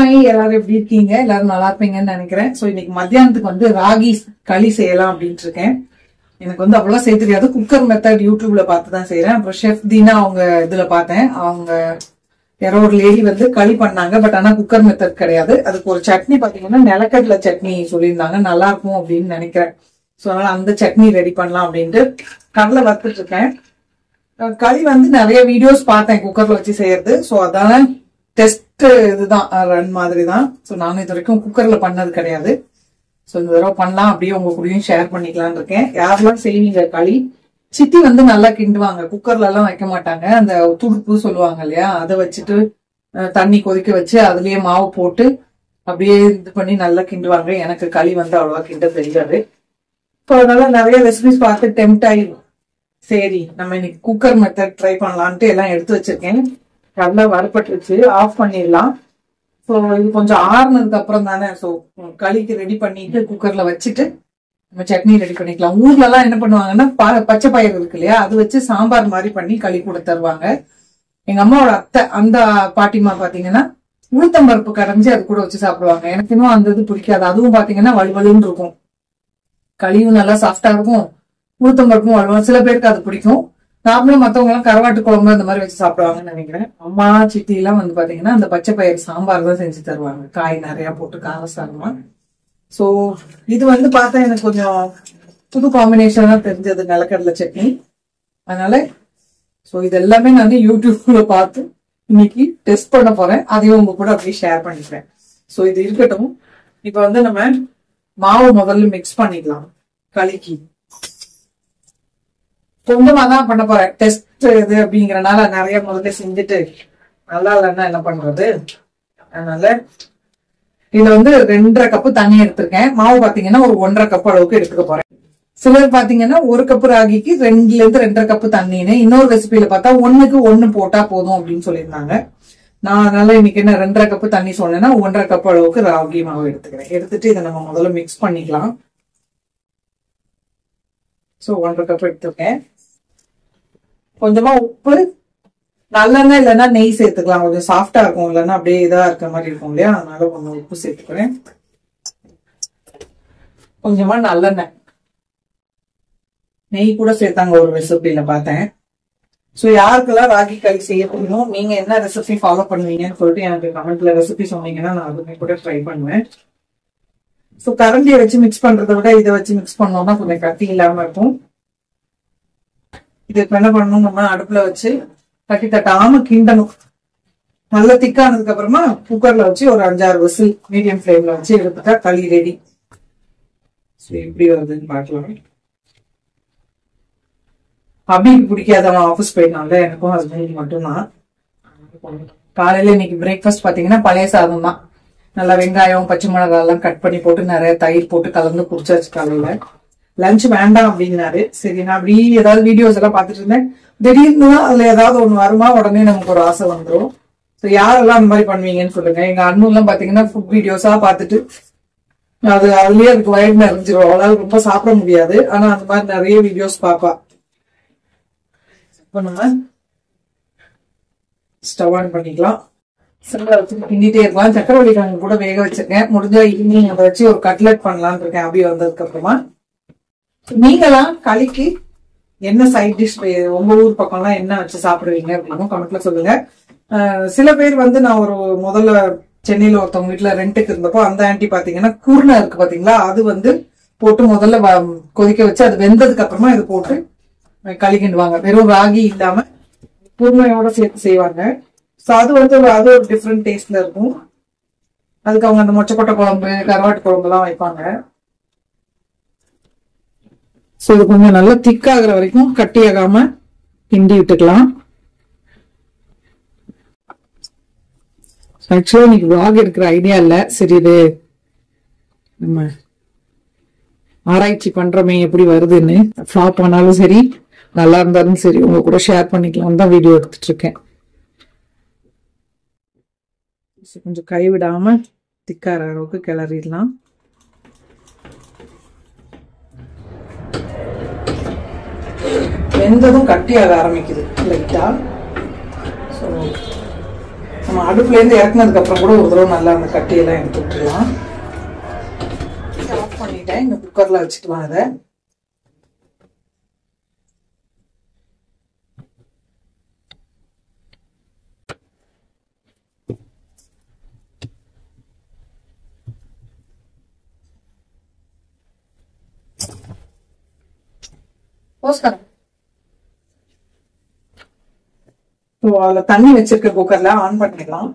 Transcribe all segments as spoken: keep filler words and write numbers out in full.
Hi, எல்லாரும் எப்படி இருக்கீங்க? எல்லாரும் நல்லா இருப்பீங்கன்னு நினைக்கிறேன். சோ இன்னைக்கு மத்தியானத்துக்கு வந்து ராகி களி செய்யலாம் அப்படின்ட்டு இருக்கேன். எனக்கு வந்து அவ்வளவு செய்ய தெரியாது. குக்கர் மெத்தட் யூடியூப்ல பார்த்துதான் செய்யறேன். அப்புறம் ஷெஃப் தீனா அவங்க இதுல பார்த்தேன். அவங்க யாரோ ஒரு லேடி வந்து களி பண்ணாங்க. பட் ஆனா குக்கர் மெத்தட் கிடையாது. அதுக்கு ஒரு சட்னி பாத்தீங்கன்னா நிலக்கடலை சட்னி சொல்லியிருந்தாங்க, நல்லா இருக்கும் அப்படின்னு நினைக்கிறேன். சோ அதனால அந்த சட்னி ரெடி பண்ணலாம் அப்படின்ட்டு கடலை வறுத்துட்டு இருக்கேன். களி வந்து நிறைய வீடியோஸ் பார்த்தேன் குக்கர்ல வச்சு செய்யறது. சோ அதான டெஸ்ட் இதுதான், ரன் மாதிரி தான். சோ நானும் இது வரைக்கும் குக்கர்ல பண்ணது கிடையாது. சோ இந்த தடவை பண்ணலாம், அப்படியே உங்க கூடயும் ஷேர் பண்ணிக்கலாம்னு இருக்கேன். யாரெல்லாம் செய்வீங்க களி? சித்தி வந்து நல்லா கிண்டுவாங்க, குக்கர்ல எல்லாம் வைக்க மாட்டாங்க. அந்த துடுப்பு சொல்லுவாங்க இல்லையா, அதை வச்சுட்டு தண்ணி கொதிக்க வச்சு அதுலயே மாவு போட்டு அப்படியே இது பண்ணி நல்லா கிண்டுவாங்க. எனக்கு களி வந்து அவ்வளவா கிண்ட தெரியாது. ஸோ அதனால நிறைய ரெசிபிஸ் பார்த்து டெம்ட் ஆகி சரி நம்ம இன்னைக்கு குக்கர் மெத்தட் ட்ரை பண்ணலான்ட்டு எல்லாம் எடுத்து வச்சிருக்கேன். நல்லா வறுபட்டுருச்சு, ஆஃப் பண்ணிடலாம். ஸோ இது கொஞ்சம் ஆறுனதுக்கு அப்புறம் தானே. ஸோ களிக்கு ரெடி பண்ணிட்டு குக்கர்ல வச்சுட்டு நம்ம சட்னி ரெடி பண்ணிக்கலாம். ஊர்ல எல்லாம் என்ன பண்ணுவாங்கன்னா பச்சை பயிர் இருக்கு இல்லையா, அது வச்சு சாம்பார் மாதிரி பண்ணி களி கூட தருவாங்க. எங்க அம்மாவோட அத்தை அந்த பாட்டிமா பாத்தீங்கன்னா உளுத்தம்பருப்பு கரைஞ்சி அது கூட வச்சு சாப்பிடுவாங்க. எனக்கு இன்னும் அந்த இது பிடிக்காது. அதுவும் பாத்தீங்கன்னா வலுவலுன்னு இருக்கும், களியும் நல்லா சாஃப்டா இருக்கும், உளுத்தம்பருப்பும் வலுவலும். சில பேருக்கு அது பிடிக்கும். நார்மலா மத்தவங்க எல்லாம் கருவாட்டு குழம்பு அந்த மாதிரி வச்சு சாப்பிடுவாங்கன்னு நினைக்கிறேன். அம்மா சித்தி எல்லாம் வந்து பாத்தீங்கன்னா அந்த பச்சை பயிர் சாம்பார் தான் செஞ்சு தருவாங்க, காய் நிறைய போட்டு காரசாரமா. சோ இது வந்து பார்த்தா எனக்கு கொஞ்சம் புது காம்பினேஷனா தெரிஞ்சது, நிலக்கடலை சட்னி. அதனால சோ இது எல்லாமே நான் வந்து யூடியூப்ல பார்த்து இன்னைக்கு டெஸ்ட் பண்ண போறேன். அதையும் உங்க கூட அப்படியே ஷேர் பண்ணிக்கிறேன். சோ இது இருக்கட்டும். இப்ப வந்து நம்ம மாவு முதல்ல மிக்ஸ் பண்ணிக்கலாம். களிக்கு கொஞ்சமா தான் பண்ண போறேன், டெஸ்ட் இது அப்படிங்கறனால நிறைய முதல்ல செஞ்சுட்டு நல்லா இல்லைன்னா என்ன பண்றது. அதனால இதுல வந்து ரெண்டரை கப்பு தண்ணி எடுத்திருக்கேன். மாவு பாத்தீங்கன்னா ஒரு ஒன்றரை கப்பு அளவுக்கு எடுத்துக்க போறேன். சிலர் பாத்தீங்கன்னா ஒரு கப்பு ராகிக்கு ரெண்டுல இருந்து ரெண்டரை கப்பு தண்ணின்னு, இன்னொரு ரெசிபியில பார்த்தா ஒண்ணுக்கு ஒண்ணு போட்டா போதும் அப்படின்னு சொல்லியிருந்தாங்க. நான் அதனால இன்னைக்கு என்ன ரெண்டரை கப்பு தண்ணி சொன்னேன்னா ஒன்றரை கப்பு அளவுக்கு ராகி மாவு எடுத்துக்கிறேன். எடுத்துட்டு இதை நம்ம முதல்ல மிக்ஸ் பண்ணிக்கலாம். சோ ஒன்றரை கப் எடுத்துருக்கேன். கொஞ்சமா உப்பு, நல்லெண்ணெய் இல்லைன்னா நெய் சேர்த்துக்கலாம், கொஞ்சம் சாஃப்டா இருக்கும். இல்லைன்னா அப்படியே இதா இருக்க மாதிரி இருக்கும் இல்லையா, அதனால கொஞ்சம் உப்பு சேர்த்துக்கிறேன். கொஞ்சமா நல்லெண்ணெய், நெய் கூட சேர்த்தாங்க ஒரு ரெசிபியில பார்த்தேன். சோ யாருக்கெல்லாம் ராகி களி செய்ய முடியும், நீங்க என்ன ரெசிபி ஃபாலோ பண்ணுவீங்கன்னு சொல்லிட்டு எனக்கு கமெண்ட்ல ரெசிபி சொன்னீங்கன்னா நான் அதுமே கூட ட்ரை பண்ணுவேன். சோ கரண்டியை வச்சு மிக்ஸ் பண்றதை விட இதை வச்சு மிக்ஸ் பண்ணோம்னா கொஞ்சம் கட்டி இல்லாம இருக்கும். இது என்ன பண்ணணும், நம்ம அடுப்புல வச்சு கட்டி தட்டாம கிண்டணும். நல்லா திக்கானதுக்கு அப்புறமா குக்கர்ல வச்சு ஒரு அஞ்சாறு விசில் மீடியம் ஃபிளேம்ல வச்சு எடுத்துட்டா களி ரெடி. எப்படி வருதுன்னு பார்க்கலாம். அபிக்கு பிடிக்காத, அவன் ஆஃபீஸ் போயிட்டான்ல, எனக்கும் ஹஸ்பண்ட் மட்டும்தான். காலையில இன்னைக்கு பிரேக்ஃபாஸ்ட் பாத்தீங்கன்னா பழைய சாதம் தான். நல்லா வெங்காயம் பச்சை மிளகாய் எல்லாம் கட் பண்ணி போட்டு நிறைய தயிர் போட்டு கலந்து குடிச்சாச்சு காலையில. லஞ்ச் வேண்டாம் அப்படின்னாரு. சரி நான் அப்படி ஏதாவது வீடியோஸ் எல்லாம் பாத்துட்டு இருந்தேன். திடீர்னு அதுல ஏதாவது ஒண்ணு வருமா, உடனே நமக்கு ஒரு ஆசை வந்துடும். சோ யாரெல்லாம் அந்த மாதிரி பண்ணுவீங்கன்னு சொல்லுங்க. எங்க அண்ணு எல்லாம் பாத்தீங்கன்னா ஃபுட் வீடியோஸா பாத்துட்டு அது அதுலயே அதுக்கு வயிறு நிறைஞ்சிரும், அவளால ரொம்ப சாப்பிட முடியாது. ஆனா அந்த மாதிரி நிறைய வீடியோஸ் பாப்பா. இப்ப நம்ம ஸ்டவ் ஆன் பண்ணிக்கலாம். சிம்பிளா வச்சு கிண்டிட்டே இருக்கலாம். சக்கரவள்ளி கிழங்கு கூட வேக வச்சிருக்கேன். முடிஞ்சா ஈவினிங் அதை வச்சு ஒரு கட்லெட் பண்ணலான்னு இருக்கேன் அபி வந்ததுக்கு அப்புறமா. நீங்களாம் களிக்கு என்ன சைட் டிஷ், உங்க ஊர் பக்கம்லாம் என்ன வச்சு சாப்பிடுவீங்க அப்படின்னு கமெண்ட்ல சொல்லுங்க. சில பேர் வந்து நான் ஒரு முதல்ல சென்னையில ஒருத்தவங்க வீட்டுல ரெண்டுக்கு இருந்தப்போ அந்த ஆண்டி பாத்தீங்கன்னா குருணை இருக்கு பாத்தீங்களா, அது வந்து போட்டு முதல்ல கொதிக்க வச்சு அது வெந்ததுக்கு அப்புறமா இது போட்டு களி கிண்டுவாங்க. வெறும் ராகி இல்லாம குருணையோட சேர்த்து செய்வாங்க. சோ அது வந்து அது ஒரு டிஃப்ரெண்ட் டேஸ்ட்ல இருக்கும். அதுக்கு அவங்க அந்த மொச்சக்கொட்டை குழம்பு கருவாட்டு குழம்பு எல்லாம் வைப்பாங்க. சோ இது கொஞ்சம் நல்லா திக்காகிற வரைக்கும் கட்டியாகாம கிண்டி விட்டுக்கலாம். ஆக்சுவலா இன்னைக்கு vlog எடுக்கிற ஐடியா இல்ல. சரி இது நம்ம ஆராய்ச்சி பண்றோமே எப்படி வருதுன்னு, ஃபிளாப் ஆனாலும் சரி நல்லா இருந்தாலும் சரி உங்க கூட ஷேர் பண்ணிக்கலாம் தான் வீடியோ எடுத்துட்டு இருக்கேன். கொஞ்சம் கைவிடாம திக்கார அளவுக்கு கிளறிடலாம். வெந்ததும் கட்டியாக ஆரம்பிக்குது லைட்டா. ஸோ நம்ம அடுப்புல இருந்து இறக்குனதுக்கு அப்புறம் கூட ஒரு தடவை நல்லா அந்த கட்டியெல்லாம் எடுத்து விட்டுடலாம். ஆஃப் பண்ணிட்டேன். இந்த குக்கர்ல வச்சுட்டு வா அதை. அதுல தண்ணி வச்சிருக்க குக்கர்ல ஆன் பண்ணிடலாம்.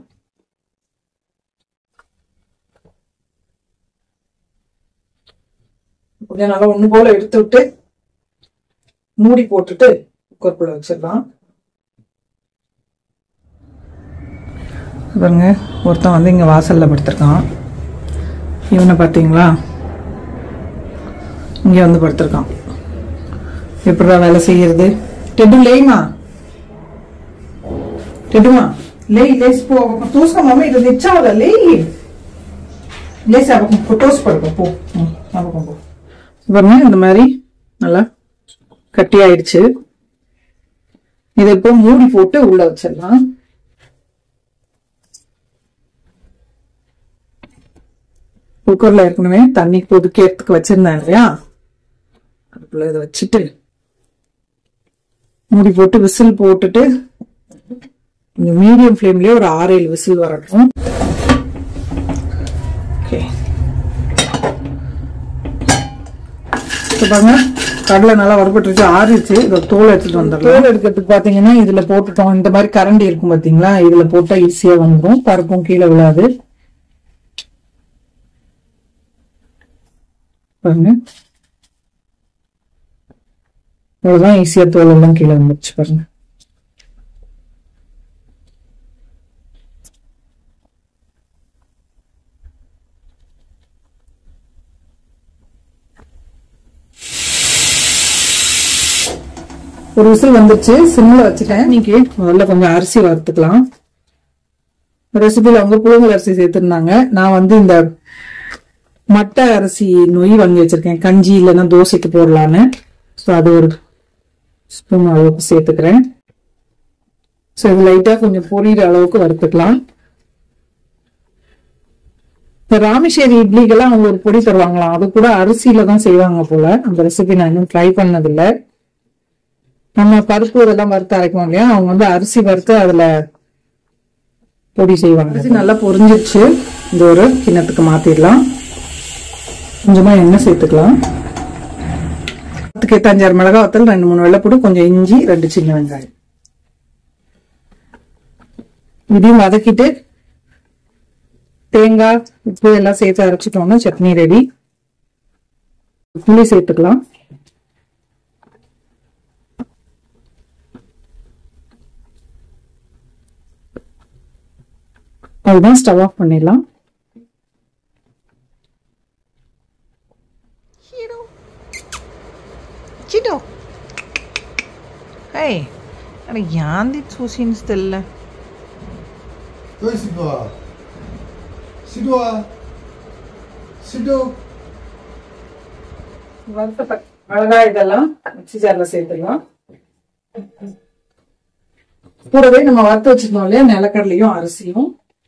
கொஞ்சம் நல்லா ஒண்ணு போல எடுத்து விட்டு மூடி போட்டுட்டு குக்கருக்குள்ள வச்சிடலாம். பாருங்க, ஒருத்தன் வந்து இங்க வாசல்ல படுத்திருக்கான். இவனை பாத்தீங்களா, இங்க வந்து படுத்திருக்கான். எப்படா வேலை செய்யறது? டெடு லேமா டெடுமா ले लेस पो टोस का मम्मी इधर अच्छा वाला ले लेस अब को टोस पड़ को पो अब को पो பாருங்க, இந்த மாதிரி நல்லா கட்டி ஆயிடுச்சு. இதை இப்போ மூடி போட்டு உள்ள வச்சிடலாம். குக்கர்ல ஏற்கனவே தண்ணி கொதிக்கிறதுக்கு வச்சிருந்தேன் இல்லையா, அதுக்குள்ள இதை வச்சுட்டு மூடி போட்டு விசில் போட்டுட்டு கொஞ்சம் மீடியம் ஃப்ளேம்லயே ஒரு ஆறு ஏழு விசில் வரட்டும். ஓகே, பாருங்க கடலை நல்லா வறுபட்டுருச்சு, ஆறிடுச்சு. இதை தோல் எடுத்துட்டு வந்துடலாம். தோல் எடுக்கிறதுக்கு பாத்தீங்கன்னா இதுல போட்டுட்டோம். இந்த மாதிரி கரண்டி இருக்கும் பாத்தீங்களா, இதுல போட்டா ஈஸியா வந்துடும், பருப்பும் கீழே விழாது. பாருங்க, அவ்வளவுதான், ஈஸியா தோல் எல்லாம் கீழே வந்துருச்சு. பாருங்க, ஒரு விசில் வந்துருச்சு. சிம்ல வச்சுட்டேன். இன்னைக்கு முதல்ல கொஞ்சம் அரிசி வறுத்துக்கலாம். ரெசிபில அவங்க புழுங்கல் அரிசி சேர்த்திருந்தாங்க. நான் வந்து இந்த மட்டை அரிசி நொய் வாங்கி வச்சிருக்கேன், கஞ்சி இல்லைன்னா தோசைக்கு போடலான்னு. ஸோ அது ஒரு ஸ்பூன் அளவுக்கு சேர்த்துக்கிறேன். ஸோ இது லைட்டா கொஞ்சம் பொரியிற அளவுக்கு வறுத்துக்கலாம். இந்த ராமேஸ்வரி இட்லிக்கெல்லாம் அவங்க ஒரு பொடி தருவாங்களாம், அது கூட அரிசியில தான் செய்வாங்க போல. அந்த ரெசிபி நான் இன்னும் ட்ரை பண்ணதில்லை. நம்ம பருப்பு இதெல்லாம் வறுத்து அரைக்கணும் இல்லையா, அவங்க வந்து அரிசி வறுத்து அதுல பொடி செய்வாங்க. அரிசி நல்லா பொரிஞ்சிருச்சு. இந்த ஒரு கிண்ணத்துக்கு மாத்திடலாம். கொஞ்சமா எண்ணெய் சேர்த்துக்கலாம். பத்துக்கு எட்டு அஞ்சாறு மிளகாய் வத்தல், ரெண்டு மூணு வெள்ளைப்பூடு, கொஞ்சம் இஞ்சி, ரெண்டு சின்ன வெங்காயம். இதையும் வதக்கிட்டு தேங்காய் உப்பு எல்லாம் சேர்த்து அரைச்சிட்டோம்னா சட்னி ரெடி. புளி சேர்த்துக்கலாம். அதுதான் ஸ்டவ் ஆஃப் பண்ணிடலாம். Cido. Hey, अरे यान दी सूसी निस्तल्ला. Oi, Sido. Sido. Sido. வறுத்த மிளகாய் இதெல்லாம் மிக்ஸி ஜார்ல சேர்த்துக்கலாம். கூடவே நம்ம வறுத்து வச்சிருந்தோம் இல்லையா நிலக்கடலையும் அரிசியும்,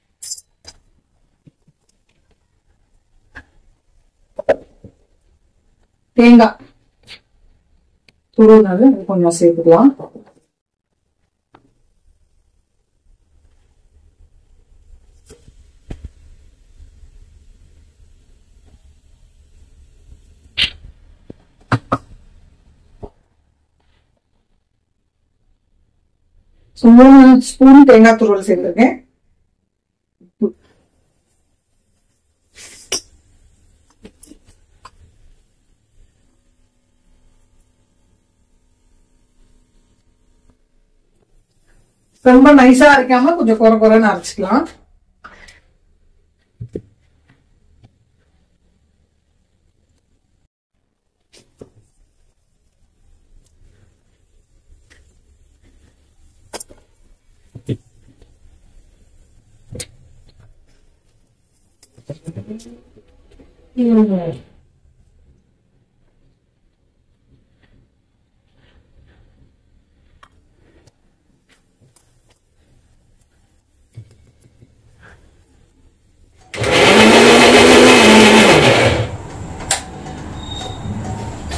தேங்காய் துருவினது கொஞ்சம் சேர்த்துக்கலாம். மூணு ஸ்பூன் தேங்காய் துருவல் சேர்த்துருக்கேன். ரொம்ப நைஸா அரைக்காம கொஞ்சம் குறை குறைன்னு அரைச்சிக்கலாம்.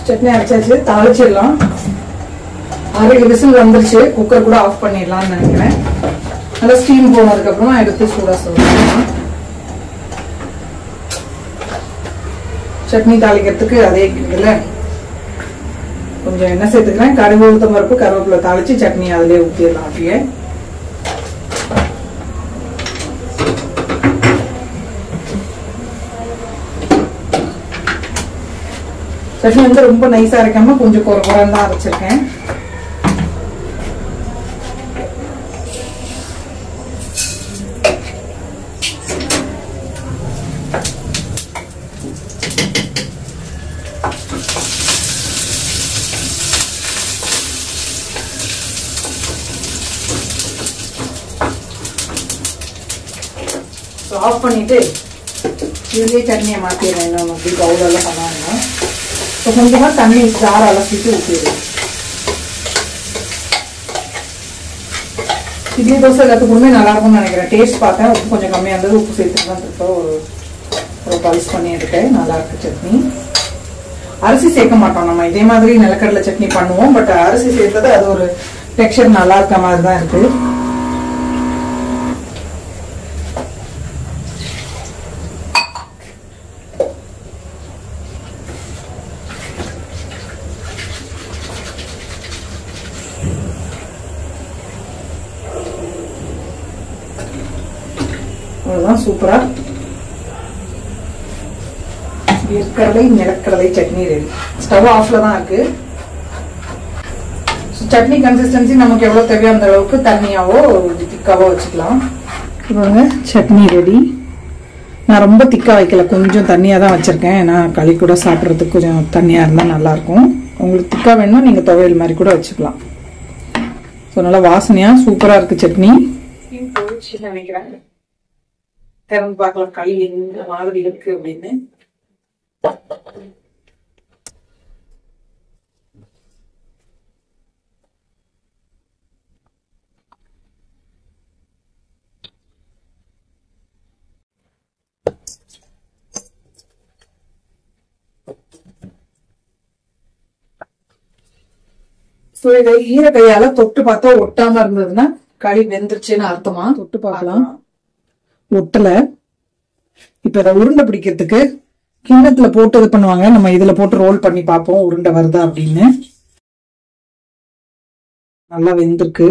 சட்னி அரைச்சாச்சு, தாளிச்சிடலாம். ஆறு விசில் வந்துருச்சு, குக்கர் கூட ஆஃப் பண்ணிடலாம்னு நினைக்கிறேன். நல்லா ஸ்டீம் போனதுக்கு அப்புறமா எடுத்து சூடா சொல்லலாம். சட்னி தாளிக்கிறதுக்கு அதே இதுல கொஞ்சம் எண்ணெய் சேர்த்துக்கிறேன். கடுகு உளுத்தம் பருப்பு கருவேப்பிலை தாளிச்சு சட்னி அதிலே ஊற்றிடலாம். அப்படியே சட்னி வந்து ரொம்ப நைஸா அரைக்காம கொஞ்சம் குறை குறைன்னு தான் அரைச்சிருக்கேன். ஆஃப் பண்ணிட்டு இதுலயே சட்னியை மாத்திடுறேன். நம்ம அப்படி பவுடர்லாம் பண்ணாங்கன்னா இப்போ கொஞ்சமா தண்ணி ஜார அலசிட்டு ஊற்றிடுவேன். இட்லி தோசை எல்லாத்துக்குமே நல்லா இருக்கும்னு நினைக்கிறேன். டேஸ்ட் பார்த்தேன், உப்பு கொஞ்சம் கம்மியாக இருந்தது, உப்பு சேர்த்துட்டு தான் திருப்ப ஒரு ஒரு பல்ஸ் பண்ணி எடுக்கேன். நல்லா இருக்கு சட்னி. அரிசி சேர்க்க மாட்டோம் நம்ம, இதே மாதிரி நிலக்கடலை சட்னி பண்ணுவோம். பட் அரிசி சேர்த்தது அது ஒரு டெக்ஸ்சர் நல்லா இருக்க மாதிரி தான் இருக்கு. அவ்வளவுதான், சூப்பரா வேர்க்கடலை நிலக்கடலை சட்னி ரெடி. ஸ்டவ் ஆஃப்ல தான் இருக்கு. சட்னி கன்சிஸ்டன்சி நமக்கு எவ்வளவு தேவையோ அந்த அளவுக்கு தண்ணியாவோ திக்காவோ வச்சுக்கலாம். இவங்க சட்னி ரெடி. நான் ரொம்ப திக்கா வைக்கல, கொஞ்சம் தண்ணியா தான் வச்சிருக்கேன். ஏன்னா களி கூட சாப்பிட்றதுக்கு கொஞ்சம் தண்ணியா இருந்தா நல்லா இருக்கும். உங்களுக்கு திக்கா வேணும்னா நீங்க துவையல் மாதிரி கூட வச்சுக்கலாம். ஸோ நல்லா வாசனையா சூப்பரா இருக்கு சட்னி. நினைக்கிறேன் திறந்து பார்க்கலாம் களி எந்த மாதிரி இருக்கு அப்படின்னு. இதை ஈர கையால தொட்டு பார்த்தா ஒட்டாம இருந்ததுன்னா களி வெந்துருச்சுன்னு அர்த்தமா. தொட்டு பார்க்கலாம், ஒட்டல. இப்ப இதை உருண்டை பிடிக்கிறதுக்கு கிண்ணத்துல போட்டு இது பண்ணுவாங்க. நம்ம இதுல போட்டு ரோல் பண்ணி பார்ப்போம் உருண்டை வருதா அப்படின்னு. நல்லா வெந்திருக்கு.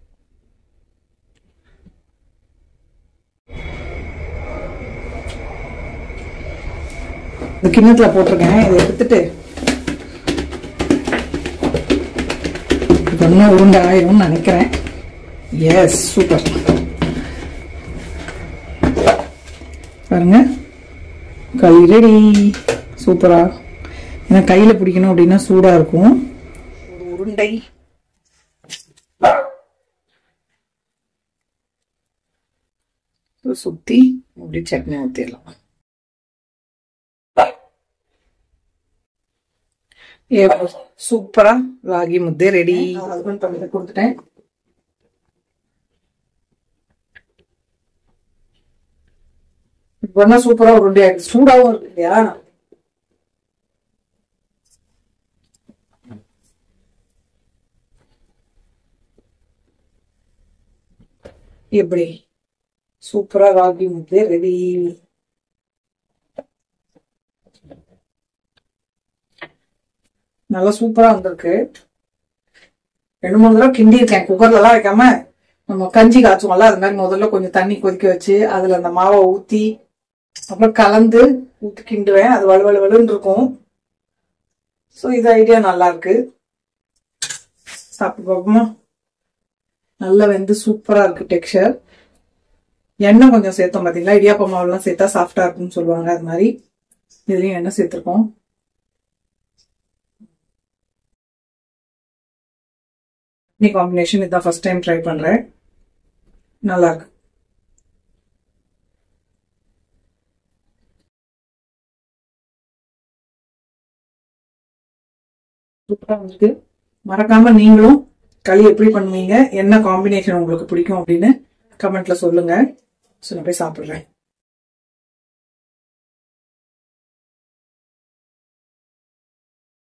இந்த கிண்ணத்துல போட்டிருக்கேன். இதை எடுத்துட்டு இன்னும் உருண்டை ஆயிரும் நினைக்கிறேன். Yes, super. பாருங்க, களி ரெடி. சூப்பரா. ஏன்னா கையில பிடிக்கணும் அப்படின்னா சூடா இருக்கும். ஒரு உருண்டை சுத்தி அப்படி சட்னி ஊத்திடலாம். சூப்பரா ராகி முத்தை ரெடி. ஹஸ்பண்ட் பண்ணி கொடுத்துட்டேன். இப்ப சூப்பரா உருண்டை ஆயிடுச்சு. சூடாவும் இருக்கு இல்லையா? எப்படி சூப்பரா ராகி முத்தை ரெடி. நல்லா சூப்பரா வந்திருக்கு. ரெண்டு மூணு தடவை கிண்டி இருக்கேன். குக்கர்ல எல்லாம் வைக்காம நம்ம கஞ்சி காய்ச்சுவோம்ல, அது மாதிரி முதல்ல கொஞ்சம் தண்ணி கொதிக்க வச்சு அதுல அந்த மாவை ஊத்தி அப்புறம் கலந்து ஊத்தி கிண்டுவேன். அது வலு வலுன்னு இருக்கும். ஸோ இது ஐடியா நல்லா இருக்கு. சாப்பிட்டு பார்ப்போமா? நல்லா வெந்து சூப்பரா இருக்கு டெக்ஸ்சர். எண்ணெய் கொஞ்சம் சேர்த்தோம் பாத்தீங்களா, இடியாப்ப மாவுலாம் சேர்த்தா சாஃப்டா இருக்குன்னு சொல்லுவாங்க. அது மாதிரி இதுலயும் எண்ணெய் சேர்த்திருக்கோம். காம்பினேஷன் இதான் ஃபர்ஸ்ட் டைம் ட்ரை பண்றேன். நல்லா இருக்கு. சூப்பரா இருக்கு. மறக்காம நீங்களும் களி எப்படி பண்ணுவீங்க, என்ன காம்பினேஷன் உங்களுக்கு பிடிக்கும் அப்படின்னு கமெண்ட்ல சொல்லுங்க. நான் போய் சாப்பிடுறேன்.